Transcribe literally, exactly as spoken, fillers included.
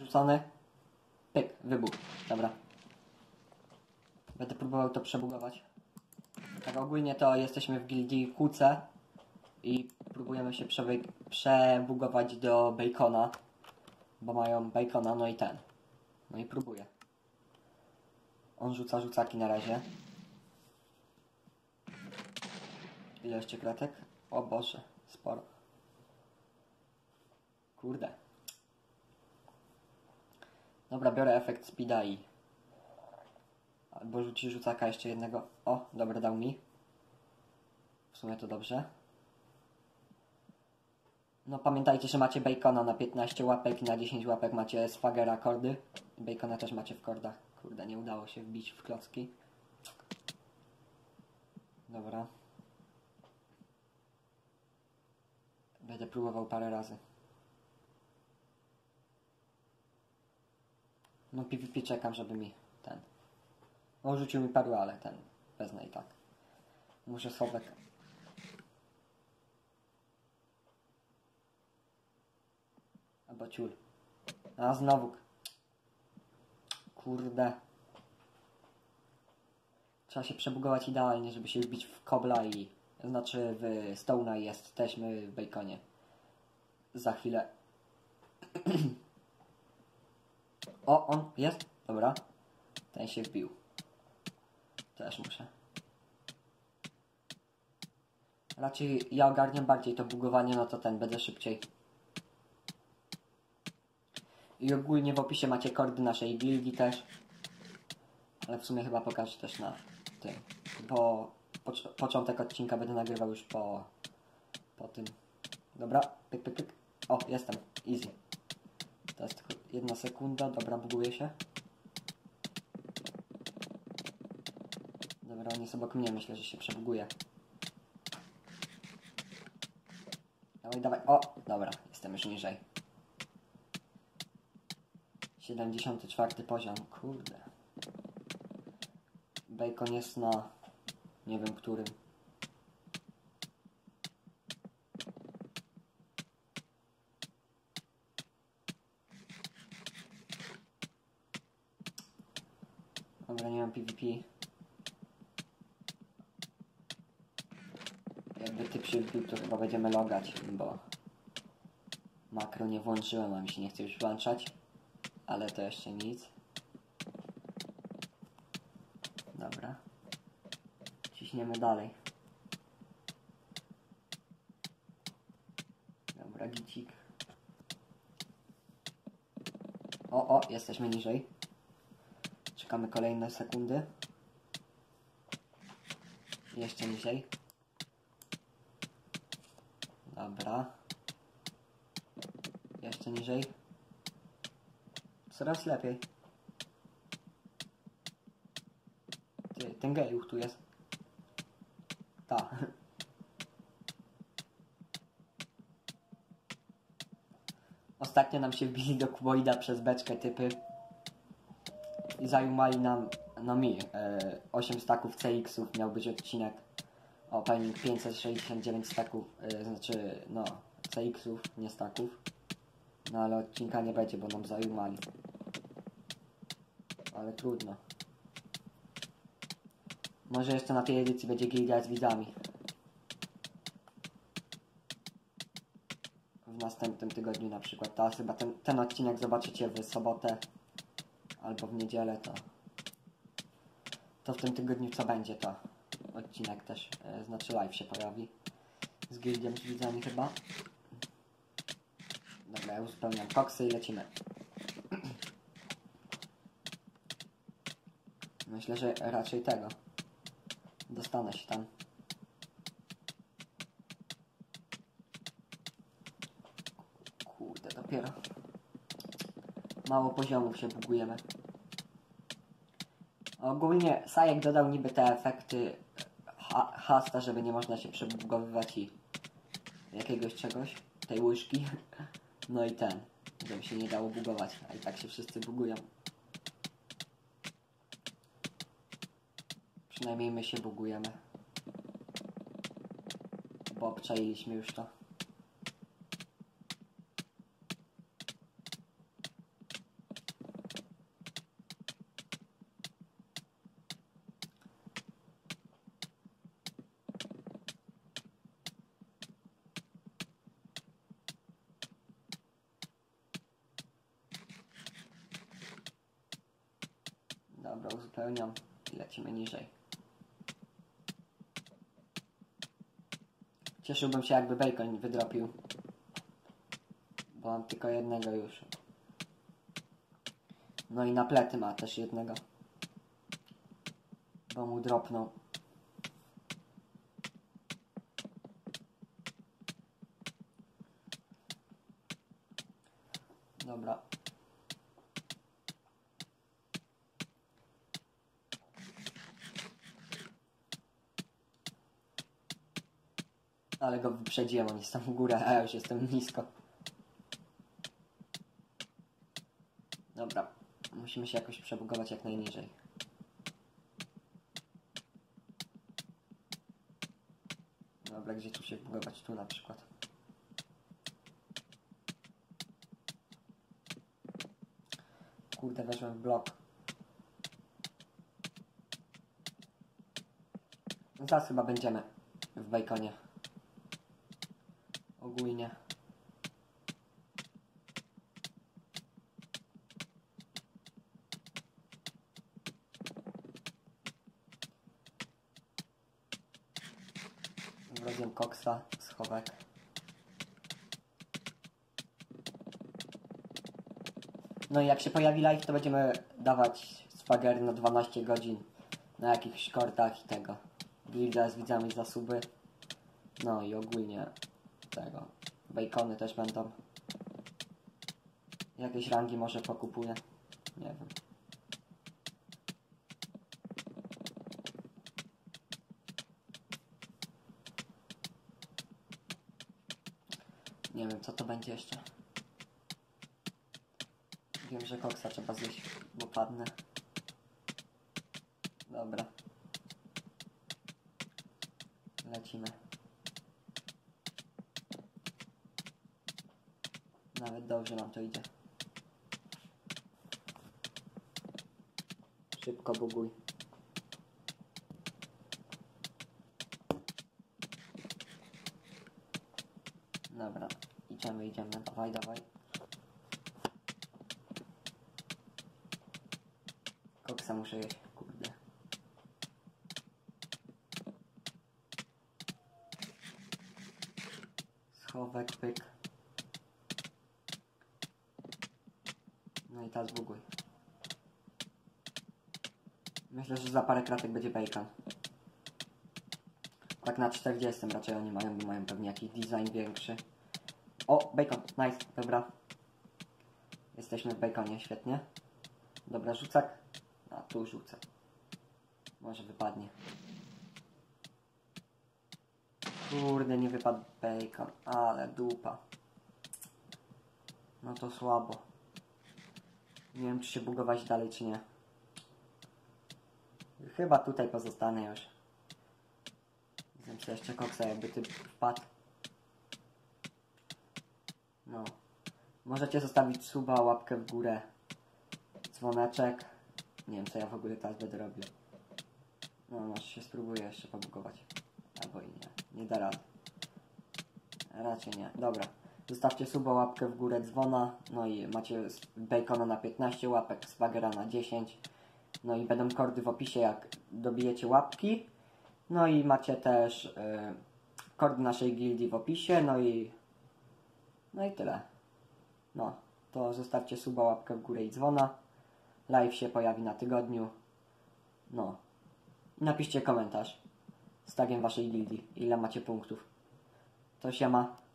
rzucony. Pyk, wybuch. Dobra. Będę próbował to przebugować. Tak ogólnie to jesteśmy w gildii Q C i próbujemy się przebugować do Bacona, bo mają Bacona, no i ten. No i próbuję. On rzuca rzucaki na razie. Ile jeszcze kratek? O Boże, sporo. Kurde. Dobra, biorę efekt speeda i... Albo rzuci rzucaka jeszcze jednego. O, dobra, dał mi. W sumie to dobrze. No pamiętajcie, że macie Bacona na piętnaście łapek i na dziesięć łapek macie Swagera kordy. Bacona też macie w kordach. Kurde, nie udało się wbić w klocki. Dobra. Będę próbował parę razy. No PvP czekam, żeby mi ten... No rzucił mi perły, ale ten wezmę i tak. Muszę schowek. Albo ciul. A znowu. Kurde. Trzeba się przebugować idealnie, żeby się wbić w kobla i... Znaczy w Stone'a jesteśmy w Baconie. Za chwilę. O, on jest. Dobra. Ten się wbił. Też muszę. Raczej ja ogarniam bardziej to bugowanie, no to ten, będę szybciej. I ogólnie w opisie macie kordy naszej gildii też. Ale w sumie chyba pokażę też na tym. Bo pocz początek odcinka będę nagrywał już po, po tym. Dobra, pyk, pyk, pyk. O, jestem. Easy. To jest tylko jedna sekunda. Dobra, buguję się. Dobra, on jest obok mnie. Myślę, że się przebuguje. Dawaj, dawaj. O, dobra. Jestem już niżej. siedemdziesiąty czwarty poziom. Kurde. Bacon jest na... nie wiem którym. Dobra, nie mam PvP. Jakby typ się wbił, to chyba będziemy logać, bo makro nie włączyłem, a mi się nie chce już włączać. Ale to jeszcze nic. Dobra. Ciśniemy dalej. Dobra, gicik. O, o, jesteśmy niżej. Czekamy kolejne sekundy. Jeszcze niżej. Dobra. Jeszcze niżej. Coraz lepiej. Ty, ten gejuch tu jest. Ta. Ostatnio nam się wbili do kuboida przez beczkę typy. I zajumali nam, no mi, e, osiem staków C X-ów miał być odcinek. Opening pięćset sześćdziesiąt dziewięć staków, e, znaczy, no, C X-ów, nie staków. No ale odcinka nie będzie, bo nam zajumali. Ale trudno. Może jeszcze na tej edycji będzie gildia z widzami. W następnym tygodniu na przykład. Teraz chyba ten, ten odcinek zobaczycie w sobotę albo w niedzielę, to to w tym tygodniu co będzie, to odcinek też, e, znaczy live się pojawi z gildią z widzami chyba. Dobra, ja uzupełniam koksy i lecimy. Myślę, że raczej tego. Dostanę się tam. Kurde, dopiero mało poziomów się bugujemy. Ogólnie Sajek dodał niby te efekty ha hasta, żeby nie można się przebugowywać i jakiegoś czegoś, tej łyżki. No i ten, żeby się nie dało bugować, a i tak się wszyscy bugują. Przynajmniej my się bugujemy. Bo obczailiśmy już to. Dobra, uzupełniam i lecimy niżej. Cieszyłbym się, jakby bacon wydropił. Bo mam tylko jednego już. No i na plety ma też jednego. Bo mu dropnął. Dobra. Ale go wyprzedziłem, on jest tam w górę, a ja już jestem nisko. Dobra. Musimy się jakoś przebugować jak najniżej. Dobra, gdzie tu się bugować? Tu na przykład. Kurde, weszłem w blok. Zaraz chyba będziemy w baconie. Ogólnie. Wrobię koksa, schowek. No i jak się pojawi live, to będziemy dawać swagger na dwanaście godzin na jakichś kortach i tego. Gilda z widzami za suby. No i ogólnie tego. Bacony też będą. Jakieś rangi może pokupuję. Nie wiem. Nie wiem, co to będzie jeszcze. Wiem, że koksa trzeba zjeść, bo padnę. Dobra. Lecimy. Nawet dobrze nam to idzie. Szybko buguj. Dobra. Idziemy, idziemy. Dawaj, dawaj. Koksa muszę jeść, kurde. Schowek, pyk. No i teraz buguj. Myślę, że za parę kratek będzie bacon. Tak na czterdziestym raczej oni mają, bo mają pewnie jakiś design większy. O, bacon, nice, dobra. Jesteśmy w baconie, świetnie. Dobra, rzucak. A tu rzucę. Może wypadnie. Kurde, nie wypadł bacon, ale dupa. No to słabo. Nie wiem, czy się bugować dalej, czy nie. Chyba tutaj pozostanę już. Zemszę jeszcze koksa, jakby ty wpadł. No. Możecie zostawić suba, łapkę w górę, dzwoneczek. Nie wiem, co ja w ogóle teraz będę robił. No, może się spróbuję jeszcze pobugować. Albo i nie. Nie da rady. Raczej nie. Dobra. Zostawcie suba, łapkę w górę, dzwona. No i macie bacona na piętnaście łapek, swaggera na dziesięć. No i będą kordy w opisie, jak dobijecie łapki. No i macie też yy, kordy naszej gildii w opisie. No i... No i tyle. No. To zostawcie suba, łapkę w górę i dzwona. Live się pojawi na tygodniu. No. Napiszcie komentarz z tagiem waszej gildii. Ile macie punktów. To siema.